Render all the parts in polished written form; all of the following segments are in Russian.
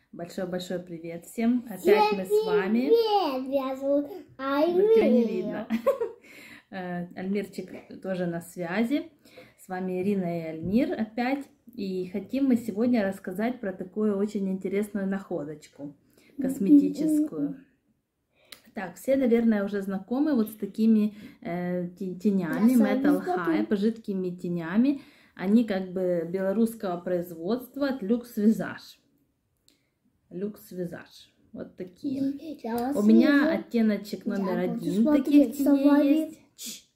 Большой-большой привет всем. Опять мы с вами. Привет, меня зовут Альмир. Тебя не видно. Альмирчик тоже на связи. С вами Ирина и Альмир опять. И хотим мы сегодня рассказать про такую очень интересную находочку косметическую. Так, все, наверное, уже знакомы вот с такими тенями Metal Hype, жидкими тенями. Они как бы белорусского производства от Luxe Visage. Luxe Visage. Вот такие. У меня оттеночек номер 1 таких теней есть.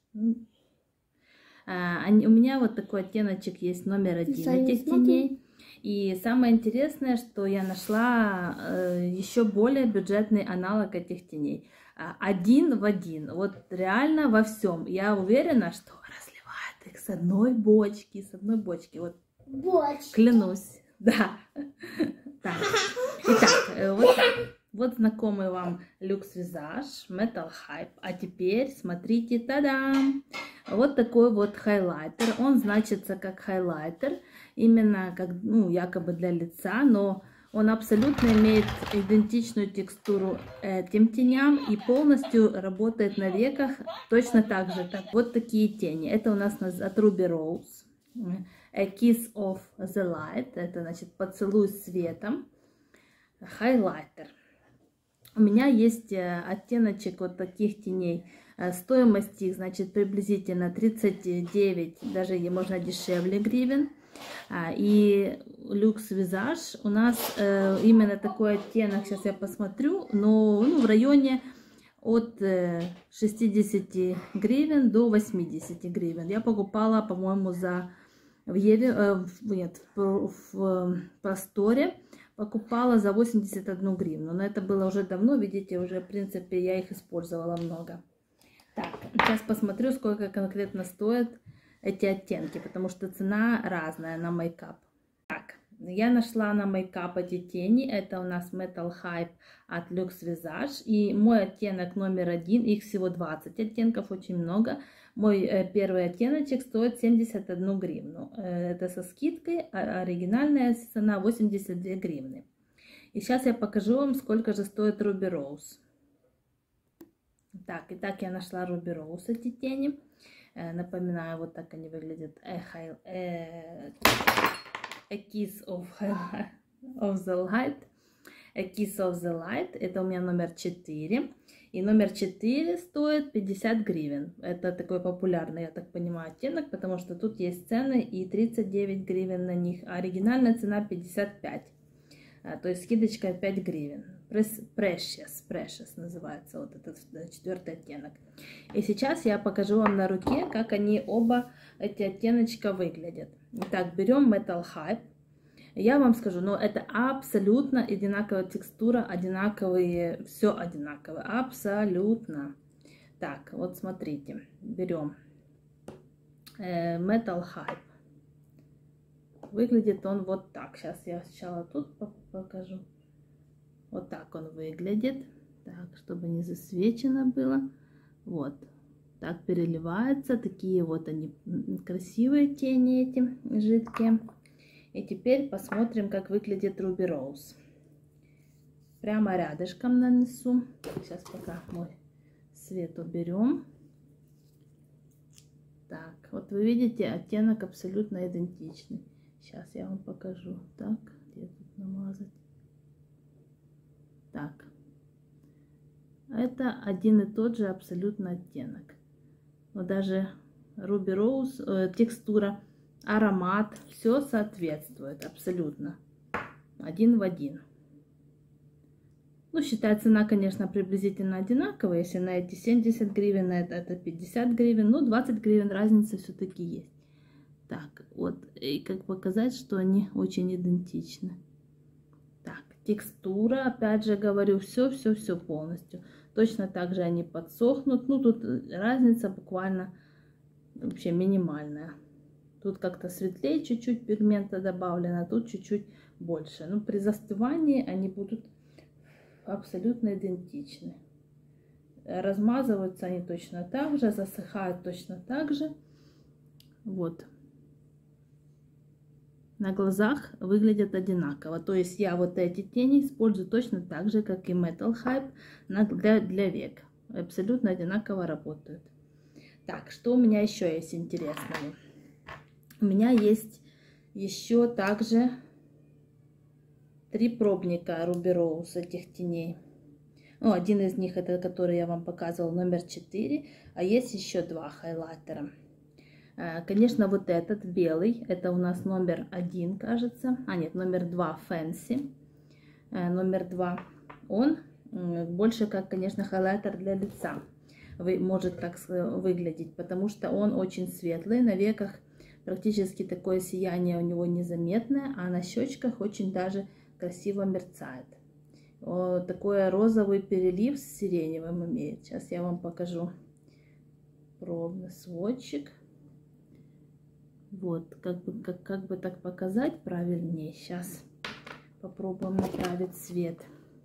У меня вот такой оттеночек есть номер 1 этих теней. И самое интересное, что я нашла еще более бюджетный аналог этих теней. Один в один. Вот реально во всем. Я уверена, что разливает их с одной бочки. Вот. Клянусь. Да. Так. Итак, вот знакомый вам Luxe Visage, Metal Hype. А теперь смотрите, та-дам! Вот такой вот хайлайтер. Он значится как хайлайтер, именно как, ну, якобы для лица, но он абсолютно имеет идентичную текстуру этим теням и полностью работает на веках точно так же. Так, вот такие тени. Это у нас от Ruby Rose. A Kiss of the Light. Это значит поцелуй светом. Хайлайтер. У меня есть оттеночек вот таких теней. Стоимость их, значит, приблизительно 39, даже можно дешевле гривен. И Luxe Visage у нас именно такой оттенок, сейчас я посмотрю, но в районе от 60 гривен до 80 гривен. Я покупала, по-моему, в Просторе покупала за 81 гривну. Но это было уже давно, видите, уже в принципе я их использовала много. Так, сейчас посмотрю, сколько конкретно стоят эти оттенки, потому что цена разная на мейкап. Так, я нашла на мейкап эти тени. Это у нас Metal Hype от Luxe Visage. И мой оттенок номер 1, их всего 20 оттенков, очень много. Мой первый оттеночек стоит 71 гривну. Это со скидкой, оригинальная цена 82 гривны. И сейчас я покажу вам, сколько же стоит Ruby Rose. Так, итак, я нашла Ruby Rose эти тени. Напоминаю, вот так они выглядят. A Kiss of the Light. A Kiss of the Light. Это у меня номер 4. И номер 4 стоит 50 гривен. Это такой популярный, я так понимаю, оттенок, потому что тут есть цены и 39 гривен на них. А оригинальная цена 55. То есть скидочка 5 гривен. Precious называется вот этот 4-й оттенок. И сейчас я покажу вам на руке, как они оба эти оттеночка выглядят. Итак, берем Metal Hype. Я вам скажу, но это абсолютно одинаковая текстура, одинаковые, все одинаковое, абсолютно. Так, вот смотрите, берем Metal Hype. Выглядит он вот так. Сейчас я сначала тут покажу. Вот так он выглядит. Так, чтобы не засвечено было. Вот. Так переливается. Такие вот они красивые тени эти жидкие. И теперь посмотрим, как выглядит Ruby Rose. Прямо рядышком нанесу. Сейчас пока мой свет уберем. Так, вот вы видите, оттенок абсолютно идентичный. Сейчас я вам покажу. Так, где тут намазать? Так. Это один и тот же абсолютно оттенок. Но даже Ruby Rose, текстура, аромат, все соответствует абсолютно. Один в один. Ну, считаю, цена, конечно, приблизительно одинаковая. Если на эти 70 гривен, на это 50 гривен, ну, 20 гривен разница все-таки есть. Так, вот, и как показать, что они очень идентичны. Так, текстура, опять же говорю, все полностью. Точно так же они подсохнут. Ну, тут разница буквально вообще минимальная. Тут как-то светлее чуть-чуть пигмента добавлено, а тут чуть-чуть больше. Но при застывании они будут абсолютно идентичны. Размазываются они точно так же, засыхают точно так же. Вот. на глазах выглядят одинаково. То есть я вот эти тени использую точно так же, как и Metal Hype для век. Абсолютно одинаково работают. Так, что у меня еще есть интересного? У меня есть еще также 3 пробника Ruby Rose этих теней. Ну, один из них это, который я вам показывала, номер 4, а есть еще 2 хайлайтера. Конечно, вот этот белый, это у нас номер 1, кажется. А нет, номер 2 Fancy. Номер 2, он больше как, конечно, хайлайтер для лица. Может так выглядеть, потому что он очень светлый. На веках практически такое сияние у него незаметное, а на щечках очень даже красиво мерцает. Вот такой розовый перелив с сиреневым имеет. Сейчас я вам покажу пробный сводчик. Вот, как бы так показать правильнее. Сейчас попробуем направить свет.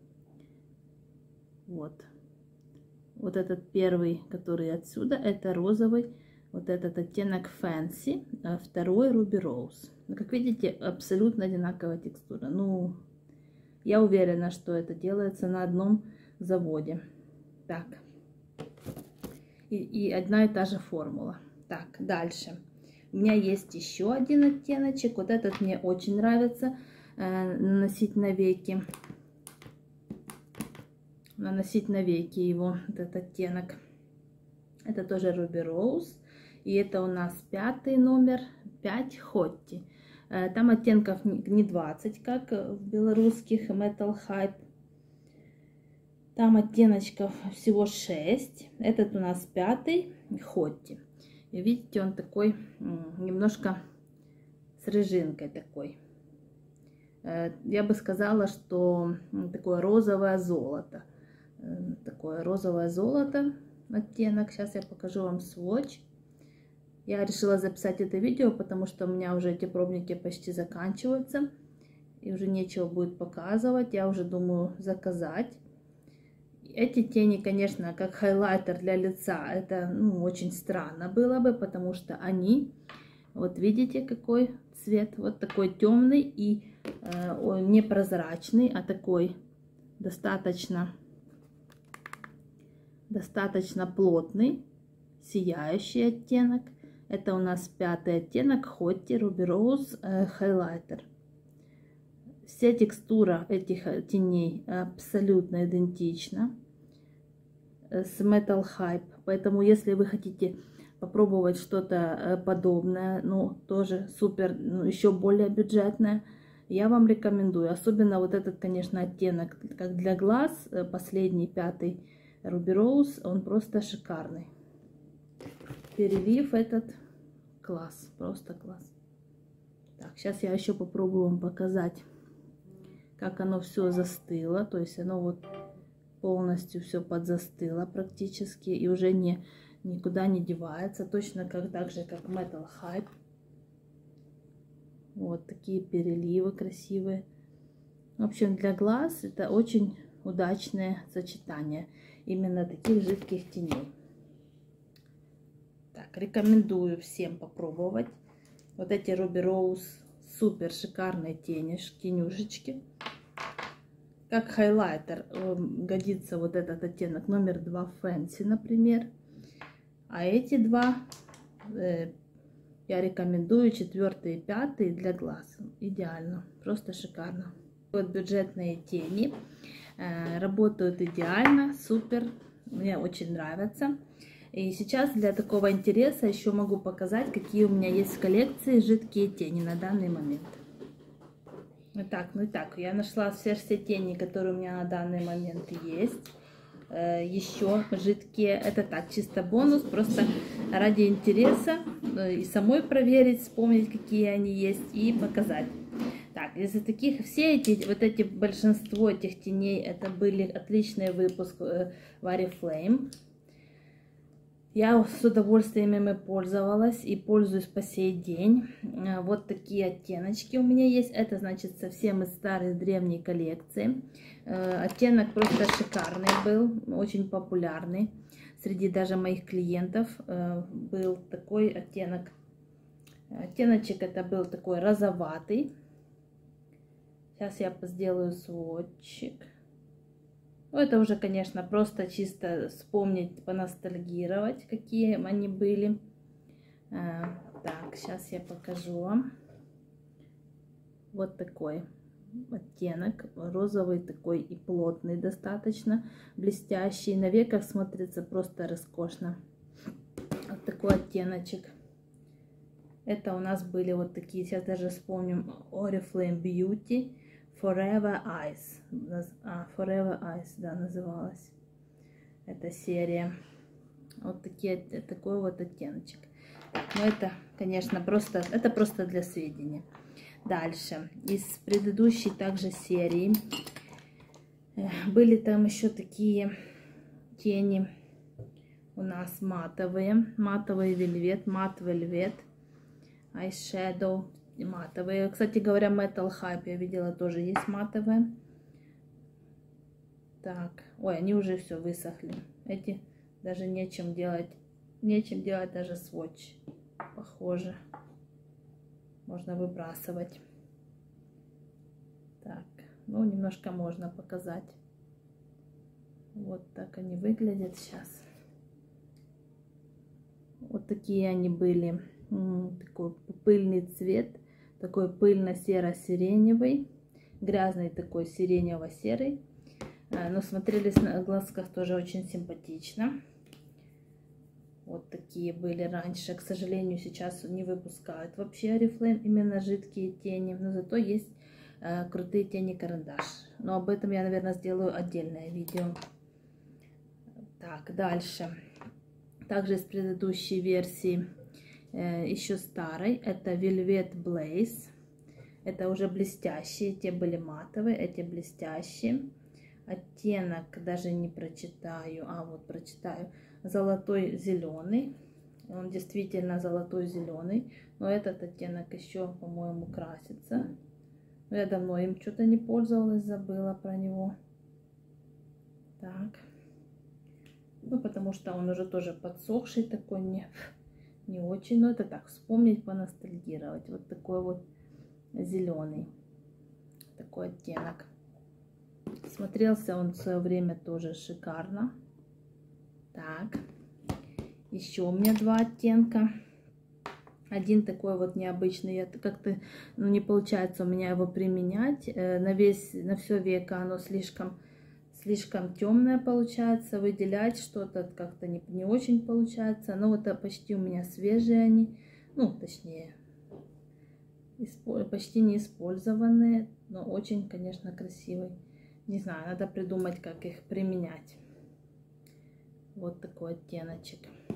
Вот. Вот этот первый, который отсюда, это розовый. Вот этот оттенок Fancy, а второй Ruby Rose. Но, как видите, абсолютно одинаковая текстура. Ну, я уверена, что это делается на одном заводе. Так. И одна и та же формула. Так, дальше. У меня есть еще один оттеночек. Вот этот мне очень нравится наносить на веки. Наносить на веки его, этот оттенок. Это тоже Ruby Rose. И это у нас 5 номер, 5 Hottie. Там оттенков не 20, как в белорусских Metal Hype. Там оттеночков всего 6. Этот у нас 5 Hottie. И видите, он такой немножко с рыжинкой такой. Я бы сказала, что такое розовое золото. Такое розовое золото оттенок. Сейчас я покажу вам сводч. Я решила записать это видео, потому что у меня уже эти пробники почти заканчиваются. И уже нечего будет показывать. Я уже думаю заказать. Эти тени, конечно, как хайлайтер для лица, это очень странно было бы, потому что они, вот видите, какой цвет, вот такой темный и не прозрачный, а такой достаточно плотный, сияющий оттенок. Это у нас 5 оттенок Hottie Ruby Rose Highlighter. Вся текстура этих теней абсолютно идентична с Metal Hype. Поэтому, если вы хотите попробовать что-то подобное, тоже супер, еще более бюджетное, я вам рекомендую. Особенно вот этот, конечно, оттенок, как для глаз, последний 5 Ruby Rose, он просто шикарный. Перелив этот класс, просто класс. Так, сейчас я еще попробую вам показать, как оно все застыло. То есть оно вот полностью все подзастыло практически и уже никуда не девается. Точно так же, как Metal Hype. Вот такие переливы красивые. В общем, для глаз это очень удачное сочетание именно таких жидких теней. Так, рекомендую всем попробовать. Вот эти Ruby Rose супер шикарные тенюшечки. Как хайлайтер годится вот этот оттенок номер 2 Fancy, например. А эти два я рекомендую, 4 и 5 для глаз. Идеально, просто шикарно. Вот бюджетные тени работают идеально, супер, мне очень нравятся. И сейчас для такого интереса еще могу показать, какие у меня есть в коллекции жидкие тени на данный момент. Итак, я нашла все тени, которые у меня на данный момент есть. Еще жидкие, это так, чисто бонус, просто ради интереса и самой проверить, вспомнить, какие они есть, и показать. Так, из таких, большинство этих теней, это были отличный выпуск Oriflame. Я с удовольствием ими пользовалась и пользуюсь по сей день. Вот такие оттеночки у меня есть. Это, значит, совсем из старой древней коллекции. Оттенок просто шикарный был, очень популярный. Среди даже моих клиентов был такой оттенок Оттеночек это был такой розоватый. Сейчас я сделаю сводчик. Ну, это уже, конечно, просто чисто вспомнить, поностальгировать, какие они были. Так, сейчас я покажу вам. Вот такой оттенок, розовый такой и плотный достаточно, блестящий, на веках смотрится просто роскошно. Вот такой оттеночек. Это у нас были вот такие, сейчас даже вспомним, Oriflame Beauty Forever Eyes. Forever Eyes, да, называлась эта серия. Вот такой вот оттеночек. Но это, конечно, просто для сведения. Дальше, из предыдущей также серии были там еще такие тени у нас матовый вельвет, мат вельвет, eyeshadow, матовые. Кстати говоря, Metal Hype я видела, тоже есть матовые. Так, ой, они уже все высохли. Эти даже нечем делать даже сводч, похоже. Можно выбрасывать. Так, ну немножко можно показать. Вот так они выглядят сейчас. Вот такие они были. Такой пыльный цвет, такой пыльно-серо-сиреневый, грязный такой сиренево-серый. Но смотрелись на глазках тоже очень симпатично. Вот такие были раньше. К сожалению, сейчас не выпускают вообще Oriflame именно жидкие тени. Но зато есть крутые тени карандаш. Но об этом я, наверное, сделаю отдельное видео. Так, дальше. Также из предыдущей версии, еще старой, это Velvet Blaze. Это уже блестящие. Те были матовые, эти блестящие. Оттенок даже не прочитаю. Вот прочитаю. Золотой зеленый. Он действительно золотой зеленый. Но этот оттенок еще, по-моему, красится. Но я давно им что-то не пользовалась, забыла про него. Так. Ну, потому что он уже тоже подсохший такой, не очень. Но это так, вспомнить, поностальгировать. Вот такой вот зеленый. Такой оттенок. Смотрелся он в свое время тоже шикарно. Так, еще у меня два оттенка. Один такой вот необычный, я как-то не получается у меня его применять на все веко, оно слишком темное получается, выделять что-то как-то не очень получается. Но вот почти у меня свежие они, ну точнее почти не использованные, но очень, конечно, красивый. Не знаю, надо придумать, как их применять. Вот такой оттеночек.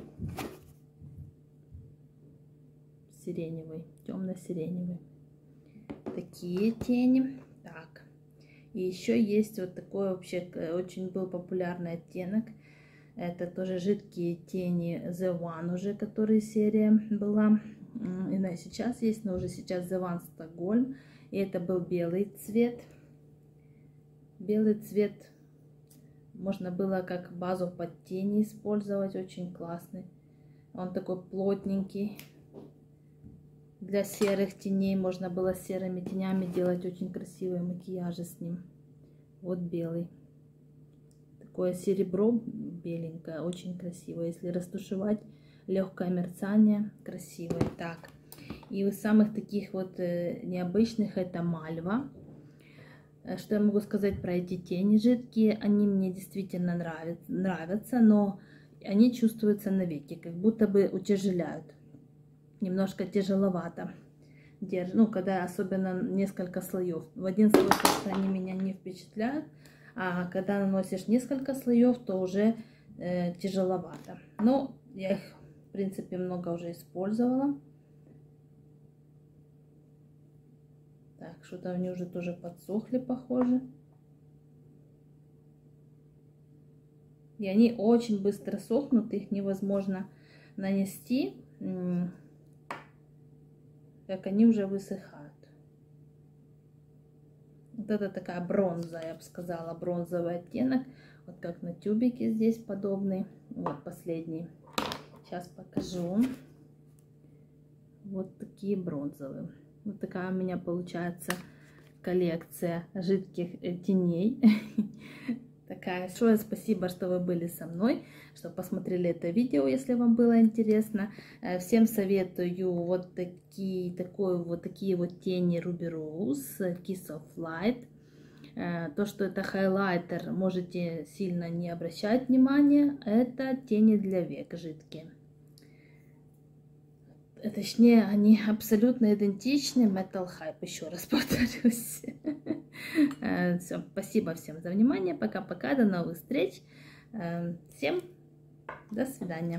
Сиреневый, темно-сиреневый. Такие тени. Так. И еще есть вот такой вообще очень был популярный оттенок. Это тоже жидкие тени The One уже, которая серия была. И она сейчас есть, но уже сейчас The One Stockholm. И это был белый цвет. Белый цвет можно было как базу под тени использовать, очень классный. Он такой плотненький. Для серых теней можно было с серыми тенями делать очень красивые макияжи с ним. Вот белый. Такое серебро беленькое, очень красивое. Если растушевать, легкое мерцание, красивое. Так, и из самых таких вот необычных это мальва. Что я могу сказать про эти тени жидкие? Они мне действительно нравятся, но они чувствуются на веке, как будто бы утяжеляют. Немножко тяжеловато. Ну, когда особенно несколько слоев. В один слой просто они меня не впечатляют, а когда наносишь несколько слоев, то уже тяжеловато. Но я их, в принципе, много уже использовала. Так, что-то они уже тоже подсохли, похоже. И они очень быстро сохнут, их невозможно нанести, как они уже высыхают. Вот это такая бронза, я бы сказала, бронзовый оттенок. Вот как на тюбике здесь подобный. Вот последний. Сейчас покажу. вот такие бронзовые. Вот такая у меня получается коллекция жидких теней. Такая. Большое спасибо, что вы были со мной, что посмотрели это видео, если вам было интересно. Всем советую вот такие вот тени Ruby Rose, Kiss of Light. То, что это хайлайтер, можете сильно не обращать внимания. Это тени для век жидкие. Точнее, они абсолютно идентичны Metal Hype. Еще раз повторюсь. Все, спасибо всем за внимание. Пока-пока, до новых встреч. Всем до свидания.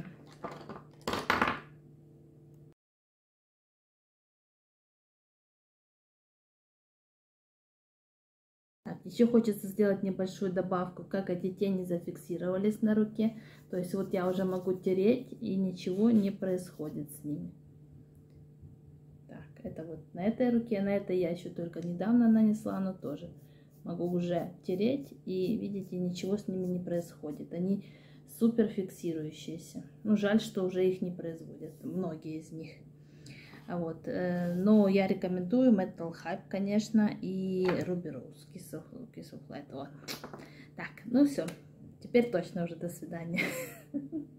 Еще хочется сделать небольшую добавку, как эти тени зафиксировались на руке. То есть вот я уже могу тереть, и ничего не происходит с ними. Так, это вот на этой руке, на этой я еще только недавно нанесла, но тоже могу уже тереть, и видите, ничего с ними не происходит. Они супер фиксирующиеся. Ну, жаль, что уже их не производят, многие из них. Вот. Но я рекомендую Metal Hype, конечно, и Ruby Rose, Kiss of Light. Вот. Так, ну все, теперь точно уже до свидания.